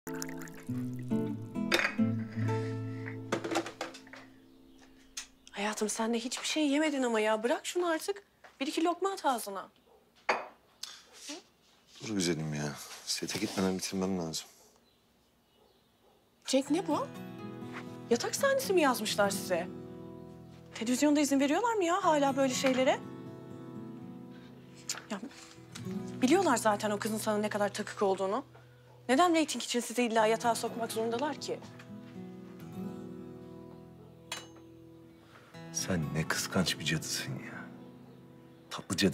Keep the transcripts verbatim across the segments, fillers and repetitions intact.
Hayatım sen de hiçbir şey yemedin ama ya. Bırak şunu artık. Bir iki lokma at ağzına. Dur güzelim ya. Sete gitmeden bitirmem lazım. Cenk ne bu? Yatak sahnesi mi yazmışlar size? Televizyonda izin veriyorlar mı ya hala böyle şeylere? Ya, biliyorlar zaten o kızın sana ne kadar takık olduğunu. Neden reyting için sizi illa yatağa sokmak zorundalar ki? Sen ne kıskanç bir cadısın ya. Tatlı cadı.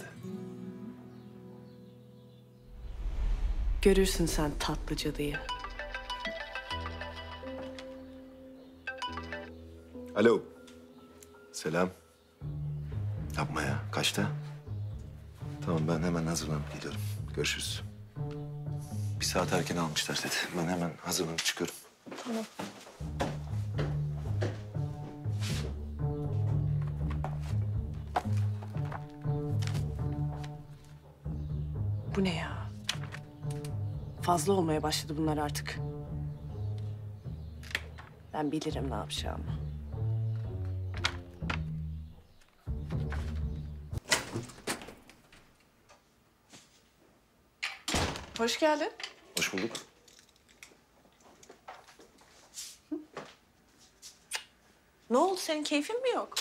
Görürsün sen tatlı cadıyı. Alo. Selam. Yapma ya. Kaçta? Tamam ben hemen hazırlanıp geliyorum. Görüşürüz. Bir saat erken almışlar seti. Ben hemen hazırlanıp çıkıyorum. Tamam. Bu ne ya? Fazla olmaya başladı bunlar artık. Ben bilirim ne yapacağımı. Hoş geldin. Hoş bulduk. Ne oldu? Senin keyfin mi yok?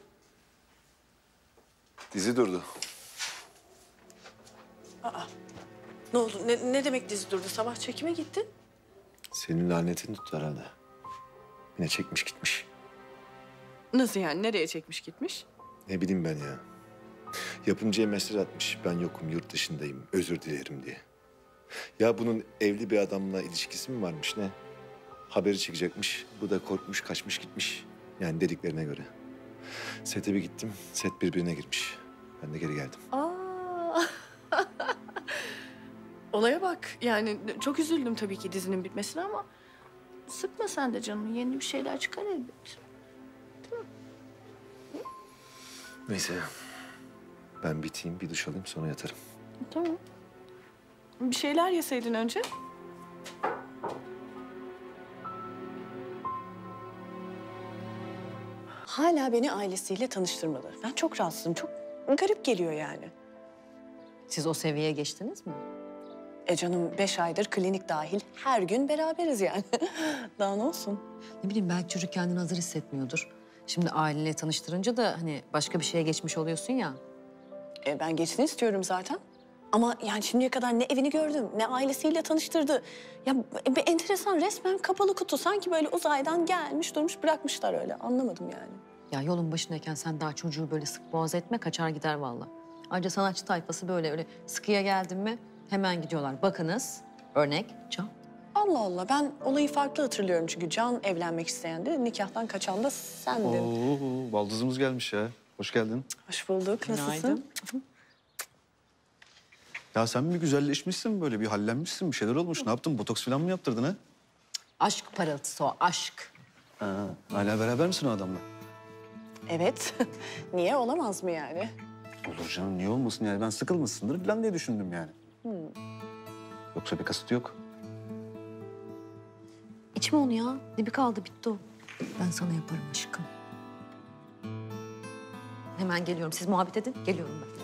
Dizi durdu. Ne oldu? Ne, ne demek dizi durdu? Sabah çekime gittin. Senin lanetin tuttu herhalde. Yine çekmiş gitmiş. Nasıl yani? Nereye çekmiş gitmiş? Ne bileyim ben ya. Yapımcıya mesaj atmış. Ben yokum, yurt dışındayım. Özür dilerim diye. Ya bunun evli bir adamla ilişkisi mi varmış ne? Haberi çıkacakmış. Bu da korkmuş, kaçmış gitmiş. Yani dediklerine göre. Sete bir gittim. Set birbirine girmiş. Ben de geri geldim. Aa. Olaya bak. Yani çok üzüldüm tabii ki dizinin bitmesine ama... sıkma sen de canını. Yeni bir şeyler çıkar elbet. Neyse. Ben biteyim, bir duş alayım sonra yatarım. Tamam. Bir şeyler yeseydin önce. Hala beni ailesiyle tanıştırmadı. Ben çok rahatsızım. Çok garip geliyor yani. Siz o seviyeye geçtiniz mi? E canım beş aydır klinik dahil her gün beraberiz yani. Daha ne olsun? Ne bileyim belki çocuk kendini hazır hissetmiyordur. Şimdi aileyle tanıştırınca da hani başka bir şeye geçmiş oluyorsun ya. E ben geçsin istiyorum zaten. Ama yani şimdiye kadar ne evini gördüm, ne ailesiyle tanıştırdı. Ya bir enteresan resmen kapalı kutu. Sanki böyle uzaydan gelmiş, durmuş, bırakmışlar öyle. Anlamadım yani. Ya yolun başındayken sen daha çocuğu böyle sık boğaz etme, kaçar gider vallahi. Ayrıca sanatçı tayfası böyle öyle sıkıya geldin mi hemen gidiyorlar. Bakınız, örnek Can. Allah Allah, ben olayı farklı hatırlıyorum çünkü Can evlenmek isteyendi, nikahtan kaçan da sendin. Oo, baldızımız gelmiş ya. Hoş geldin. Hoş bulduk, nasılsın? Ya sen bir güzelleşmişsin böyle, bir hallenmişsin, bir şeyler olmuş. Ne yaptın? Botoks falan mı yaptırdın ha? Aşk parıltısı o, aşk. Ha, hala beraber misin o adamla? Evet, niye olamaz mı yani? Olur canım, niye olmasın yani? Ben sıkılmışsındır falan diye düşündüm yani. Hmm. Yoksa bir kasıt yok. İçme onu ya, dibi kaldı, bitti o. Ben sana yaparım aşkım. Hemen geliyorum, siz muhabbet edin, geliyorum ben.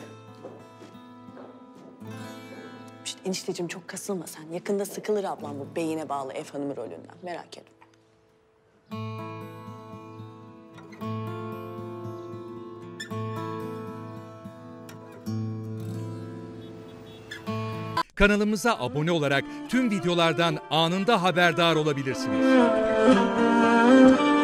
İşte enişteciğim çok kasılma sen. Yakında sıkılır ablam bu beyine bağlı ev hanımı rolünden. Merak etme. Kanalımıza abone olarak tüm videolardan anında haberdar olabilirsiniz.